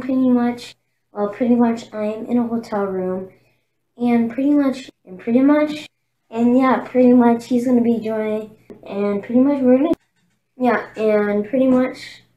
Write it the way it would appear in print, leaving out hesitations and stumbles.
pretty much I'm in a hotel room, and pretty much he's gonna be joining, and pretty much we're gonna, yeah, and pretty much